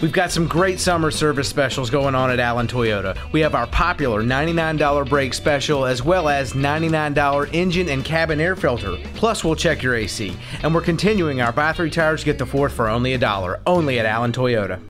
We've got some great summer service specials going on at Allen Toyota. We have our popular $99 brake special as well as $99 engine and cabin air filter. Plus, we'll check your AC. And we're continuing our buy 3 tires, get the 4th for only $1, only at Allen Toyota.